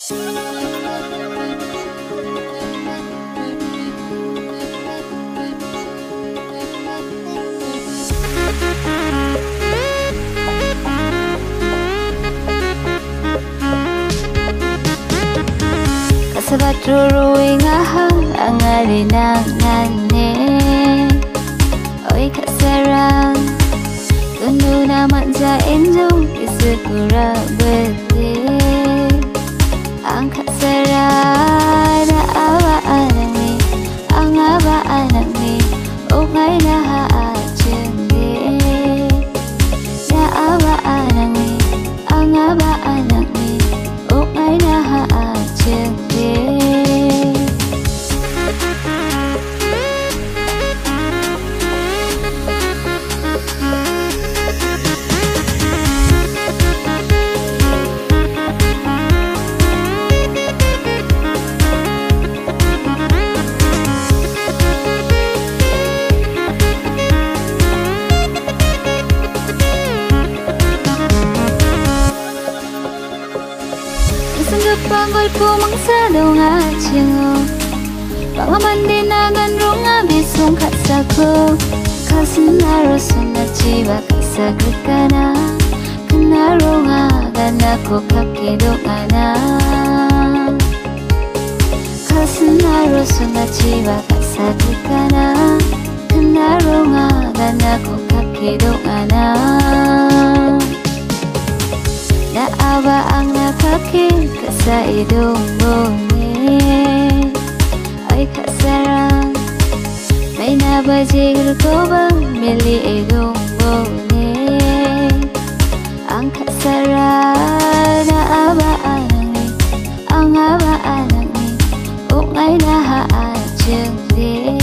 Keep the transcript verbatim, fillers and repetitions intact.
Kasabat ruruing ahang ang alinangane. Oi kasarang Gundu naman sa enjong isukura bete. Ang kasarang na awaan ni, ang awaan ni, ungay na haacheng di. Na awaan ni, ang awaan ni, ungay na haacheng di. Panggol ko mangsado nga chingo Pangaman dinagan rong abisong katsako Kasinaro sunachiwa kasagrit ka na Kanaro nga ganako kakido nga na Kasinaro sunachiwa kasagrit ka na Kanaro nga ganako kakido nga na Naawa ang nakakita sa idong bumi. Ay kasarang may nabajigil ko bang mili idong bumi. Ang kasarang naawaan ni, ang awaan ni, ungay nahaan di.